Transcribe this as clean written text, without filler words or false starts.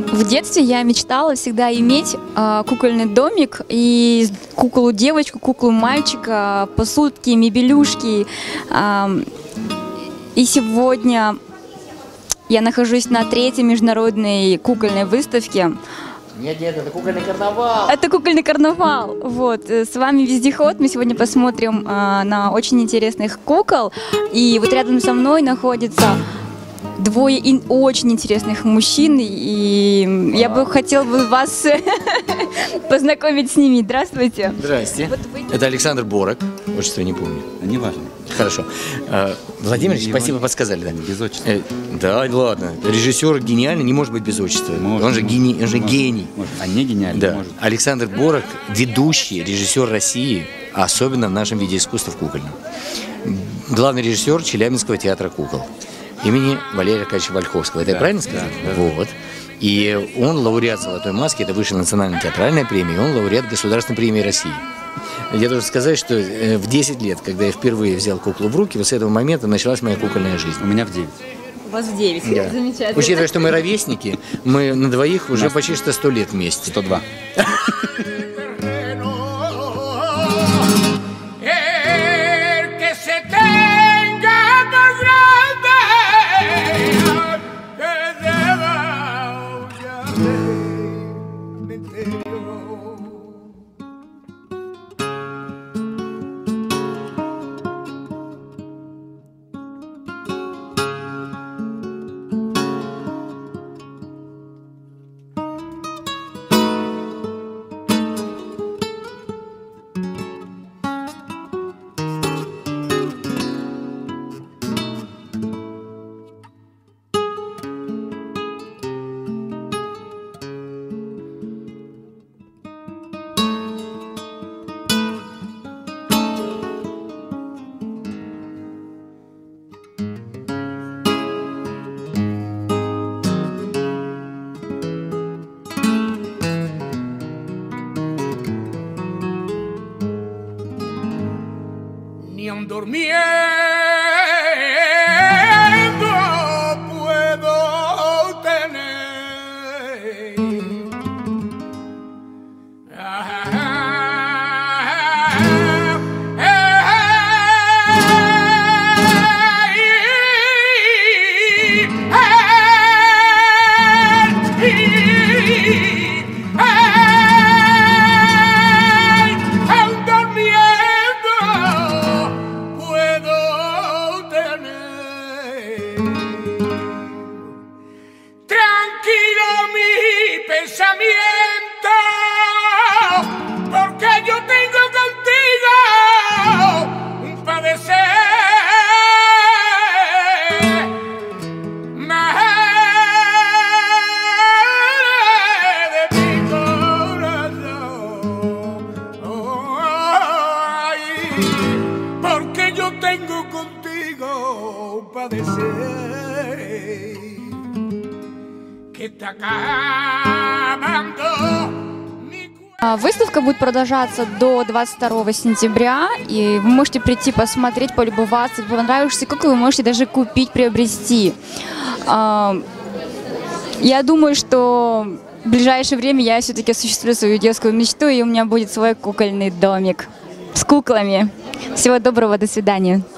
В детстве я мечтала всегда иметь кукольный домик и куклу-девочку, куклу-мальчика, посудки, мебелюшки. И сегодня я нахожусь на 3-й международной кукольной выставке. Нет, это кукольный карнавал. Это кукольный карнавал. Вот. С вами Вездеход. Мы сегодня посмотрим на очень интересных кукол. И вот рядом со мной находится двое очень интересных мужчин. И я бы хотела вас познакомить с ними. Здравствуйте. Здрасте. Это Александр Борок. Отчество не помню. Не важно. Хорошо. Владимир, спасибо, подсказали. Да? Без отчества. Да, ладно. Режиссер гениальный, не может быть без отчества. Он же гений. Может. А не гениальный? Да. Может. Александр Борок, ведущий режиссер России, особенно в нашем виде искусства в кукольном. Главный режиссер Челябинского театра кукол имени Валерия Аркадьевича Вольховского. Это я правильно сказал? Да. Вот. И он лауреат «Золотой маски», это высшая национальная театральная премия, он лауреат Государственной премии России. Я должен сказать, что в 10 лет, когда я впервые взял куклу в руки, вот с этого момента началась моя кукольная жизнь. У меня в 9. У вас в 9. Да. Замечательно. Учитывая, что мы ровесники, мы на двоих уже почти что 100 лет вместе. 102. Ni aun durmiendo puedo tener tranquilo mi pensamiento, porque yo tengo contigo un padecer más de mi corazón. Ay, porque yo tengo contigo un padecer que está acabando. Выставка будет продолжаться до 22 сентября, и вы можете прийти посмотреть, полюбоваться, понравившиеся куклы вы можете даже купить, приобрести. Я думаю, что в ближайшее время я все-таки осуществлю свою детскую мечту, и у меня будет свой кукольный домик с куклами. Всего доброго, до свидания.